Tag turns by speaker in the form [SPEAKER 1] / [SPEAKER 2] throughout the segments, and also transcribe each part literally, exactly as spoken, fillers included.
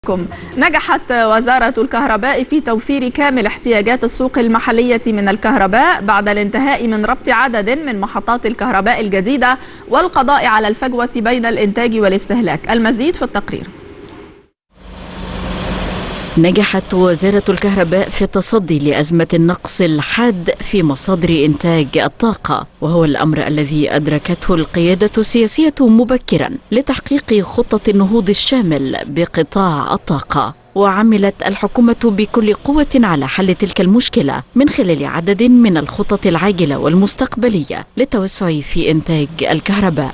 [SPEAKER 1] نجحت وزارة الكهرباء في توفير كامل احتياجات السوق المحلية من الكهرباء بعد الانتهاء من ربط عدد من محطات الكهرباء الجديدة والقضاء على الفجوة بين الإنتاج والاستهلاك. المزيد في التقرير.
[SPEAKER 2] نجحت وزارة الكهرباء في التصدي لأزمة النقص الحاد في مصادر إنتاج الطاقة، وهو الأمر الذي أدركته القيادة السياسية مبكرا لتحقيق خطة النهوض الشامل بقطاع الطاقة. وعملت الحكومة بكل قوة على حل تلك المشكلة من خلال عدد من الخطط العاجلة والمستقبلية للتوسع في إنتاج الكهرباء.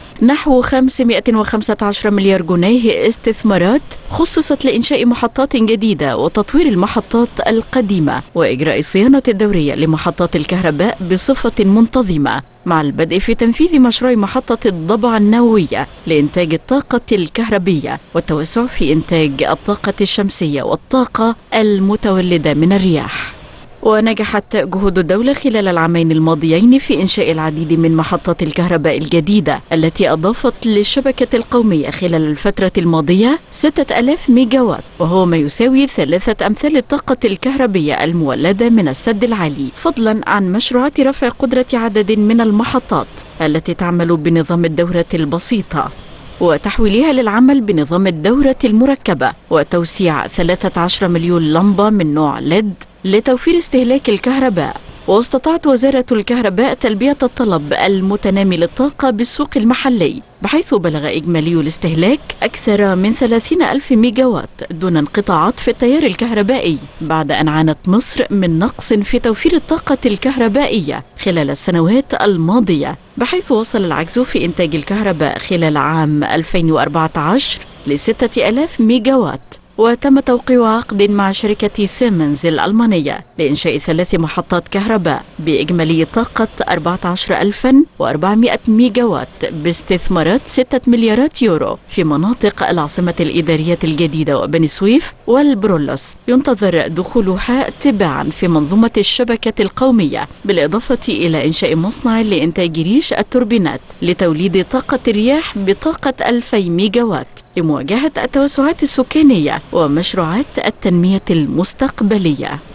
[SPEAKER 2] نحو خمسمائة وخمسة عشر مليار جنيه استثمارات خصصت لإنشاء محطات جديدة وتطوير المحطات القديمة وإجراء الصيانة الدورية لمحطات الكهرباء بصفة منتظمة، مع البدء في تنفيذ مشروع محطة الضبعة النووية لإنتاج الطاقة الكهربية والتوسع في إنتاج الطاقة الشمسية والطاقة المتولدة من الرياح. ونجحت جهود الدولة خلال العامين الماضيين في إنشاء العديد من محطات الكهرباء الجديدة التي أضافت للشبكة القومية خلال الفترة الماضية ستة آلاف ميجا وات، وهو ما يساوي ثلاثة أمثال الطاقة الكهربية المولدة من السد العالي، فضلا عن مشروعات رفع قدرة عدد من المحطات التي تعمل بنظام الدورة البسيطة وتحويلها للعمل بنظام الدورة المركبة، وتوسيع ثلاثة عشر مليون لمبة من نوع ليد لتوفير استهلاك الكهرباء. واستطاعت وزارة الكهرباء تلبية الطلب المتنامي للطاقة بالسوق المحلي، بحيث بلغ إجمالي الاستهلاك أكثر من ثلاثين ألف ميجا وات دون انقطاعات في التيار الكهربائي، بعد أن عانت مصر من نقص في توفير الطاقة الكهربائية خلال السنوات الماضية، بحيث وصل العجز في إنتاج الكهرباء خلال عام ألفين وأربعة عشر لستة آلاف ميجا وات. وتم توقيع عقد مع شركة سيمنز الألمانية لإنشاء ثلاث محطات كهرباء بإجمالي طاقة أربعة عشر ألفا وأربعمائة ميجا وات باستثمارات ستة مليارات يورو في مناطق العاصمة الإدارية الجديدة وبني سويف والبرولوس، ينتظر دخولها تباعا في منظومة الشبكة القومية، بالإضافة إلى إنشاء مصنع لإنتاج ريش التوربينات لتوليد طاقة الرياح بطاقة ألفي ميجا وات لمواجهة التوسعات السكانية ومشروعات التنمية المستقبلية.